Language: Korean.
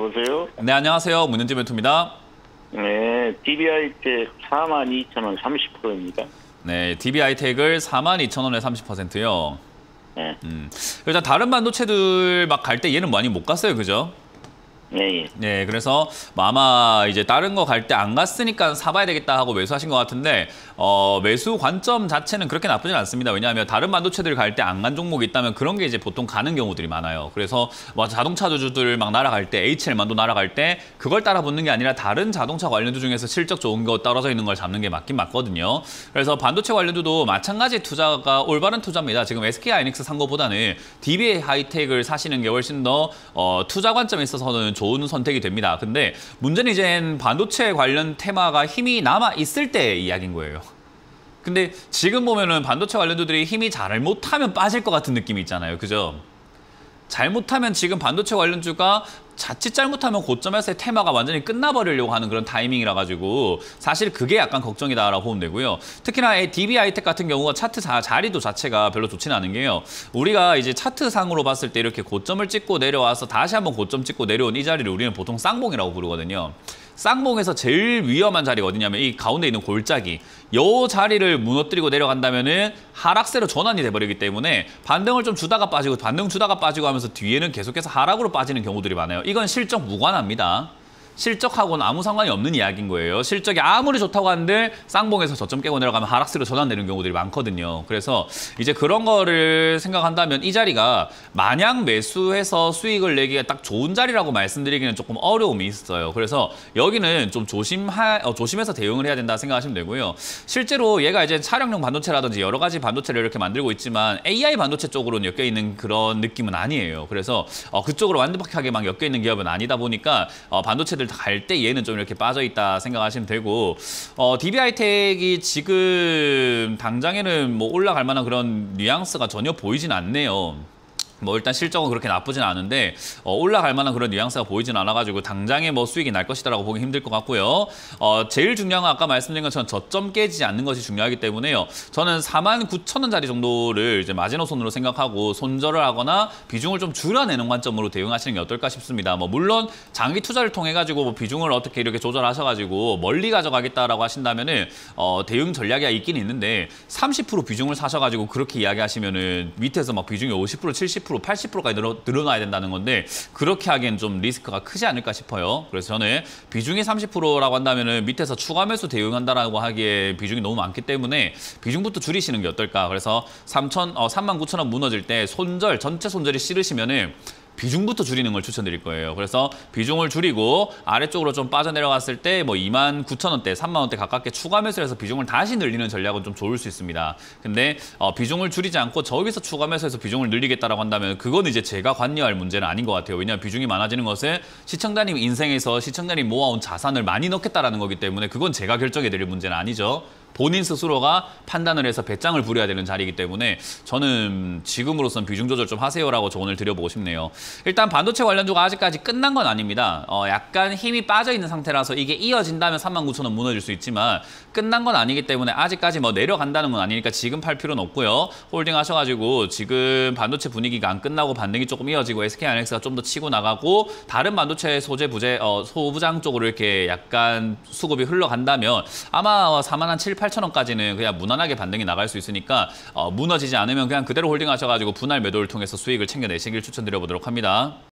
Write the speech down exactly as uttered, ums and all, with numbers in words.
여보세요? 네, 안녕하세요. 문현지 멘토입니다. 네, 디비아이텍 사만 이천 원 삼십 퍼센트입니다. 네, 디비아이텍을 사만 이천 원에 삼십 퍼센트요. 네. 음, 일단 다른 반도체들 막 갈 때 얘는 많이 못 갔어요, 그죠? 네, 예. 네, 그래서 뭐 아마 이제 다른 거 갈 때 안 갔으니까 사봐야 되겠다 하고 매수하신 것 같은데 어, 매수 관점 자체는 그렇게 나쁘진 않습니다. 왜냐하면 다른 반도체들 갈 때 안 간 종목이 있다면 그런 게 이제 보통 가는 경우들이 많아요. 그래서 뭐 자동차 주주들 막 날아갈 때 에이치엘만도 날아갈 때 그걸 따라 붙는 게 아니라 다른 자동차 관련주 중에서 실적 좋은 거 떨어져 있는 걸 잡는 게 맞긴 맞거든요. 그래서 반도체 관련주도 마찬가지 투자가 올바른 투자입니다. 지금 에스케이하이닉스 산 거보다는 디비아이텍을 사시는 게 훨씬 더 어, 투자 관점에 있어서는 좋은 선택이 됩니다. 근데 문제는 이제 반도체 관련 테마가 힘이 남아 있을 때 이야기인 거예요. 근데 지금 보면은 반도체 관련주들이 힘이 잘못하면 빠질 것 같은 느낌이 있잖아요. 그죠? 잘못하면 지금 반도체 관련주가 자칫 잘못하면 고점에서의 테마가 완전히 끝나버리려고 하는 그런 타이밍이라 가지고 사실 그게 약간 걱정이다라고 보면 되고요. 특히나 디비아이텍 같은 경우가 차트 자, 자리도 자체가 별로 좋지는 않은 게요. 우리가 이제 차트상으로 봤을 때 이렇게 고점을 찍고 내려와서 다시 한번 고점 찍고 내려온 이 자리를 우리는 보통 쌍봉이라고 부르거든요. 쌍봉에서 제일 위험한 자리가 어디냐면 이 가운데 있는 골짜기. 이 자리를 무너뜨리고 내려간다면은 하락세로 전환이 돼버리기 때문에 반등을 좀 주다가 빠지고 반등 주다가 빠지고 하면서 뒤에는 계속해서 하락으로 빠지는 경우들이 많아요. 이건 실적 무관합니다. 실적하고는 아무 상관이 없는 이야기인 거예요. 실적이 아무리 좋다고 하는데 쌍봉에서 저점 깨고 내려가면 하락세로 전환되는 경우들이 많거든요. 그래서 이제 그런 거를 생각한다면 이 자리가 마냥 매수해서 수익을 내기가 딱 좋은 자리라고 말씀드리기는 조금 어려움이 있어요. 그래서 여기는 좀 조심하, 어, 조심해서 대응을 해야 된다 생각하시면 되고요. 실제로 얘가 이제 차량용 반도체라든지 여러 가지 반도체를 이렇게 만들고 있지만 에이아이 반도체 쪽으로는 엮여 있는 그런 느낌은 아니에요. 그래서 어, 그쪽으로 완벽하게 막 엮여 있는 기업은 아니다 보니까 어, 반도체들 갈 때 얘는 좀 이렇게 빠져있다 생각하시면 되고 어, 디비아이텍이 지금 당장에는 뭐 올라갈 만한 그런 뉘앙스가 전혀 보이진 않네요. 뭐 일단 실적은 그렇게 나쁘진 않은데 어, 올라갈 만한 그런 뉘앙스가 보이진 않아가지고 당장에 뭐 수익이 날 것이다라고 보기 힘들 것 같고요. 어, 제일 중요한 건 아까 말씀드린 것처럼 저점 깨지지 않는 것이 중요하기 때문에요. 저는 사만 구천 원짜리 정도를 이제 마지노선으로 생각하고 손절을 하거나 비중을 좀 줄여내는 관점으로 대응하시는 게 어떨까 싶습니다. 뭐 물론 장기 투자를 통해 가지고 뭐 비중을 어떻게 이렇게 조절하셔가지고 멀리 가져가겠다라고 하신다면은 어, 대응 전략이 있긴 있는데 삼십 퍼센트 비중을 사셔가지고 그렇게 이야기하시면은 밑에서 막 비중이 오십 퍼센트, 칠십 퍼센트 팔십 퍼센트까지 늘어, 늘어나야 된다는 건데 그렇게 하기엔 좀 리스크가 크지 않을까 싶어요. 그래서 저는 비중이 삼십 퍼센트라고 한다면은 밑에서 추가 매수 대응한다라고 하기에 비중이 너무 많기 때문에 비중부터 줄이시는 게 어떨까. 그래서 삼천, 어, 삼만 구천 원 무너질 때 손절, 전체 손절이 싫으시면은 비중부터 줄이는 걸 추천드릴 거예요. 그래서 비중을 줄이고 아래쪽으로 좀 빠져내려갔을 때 뭐 이만 구천 원대, 삼만 원대 가깝게 추가 매수를 해서 비중을 다시 늘리는 전략은 좀 좋을 수 있습니다. 근데 어, 비중을 줄이지 않고 저기서 추가 매수해서 비중을 늘리겠다라고 한다면 그건 이제 제가 관여할 문제는 아닌 것 같아요. 왜냐하면 비중이 많아지는 것은 시청자님 인생에서 시청자님 모아온 자산을 많이 넣겠다라는 거기 때문에 그건 제가 결정해 드릴 문제는 아니죠. 본인 스스로가 판단을 해서 배짱을 부려야 되는 자리이기 때문에 저는 지금으로선 비중 조절 좀 하세요라고 조언을 드려보고 싶네요. 일단 반도체 관련주가 아직까지 끝난 건 아닙니다. 어, 약간 힘이 빠져있는 상태라서 이게 이어진다면 삼만 구천 원 무너질 수 있지만 끝난 건 아니기 때문에 아직까지 뭐 내려간다는 건 아니니까 지금 팔 필요는 없고요. 홀딩 하셔가지고 지금 반도체 분위기가 안 끝나고 반등이 조금 이어지고 에스케이하이닉스가 좀 더 치고 나가고 다른 반도체 소재 부재, 어, 소부장 쪽으로 이렇게 약간 수급이 흘러간다면 아마 사만 한 칠, 팔천 원까지는 그냥 무난하게 반등이 나갈 수 있으니까 어, 무너지지 않으면 그냥 그대로 홀딩하셔가지고 분할 매도를 통해서 수익을 챙겨내시길 추천드려보도록 합니다.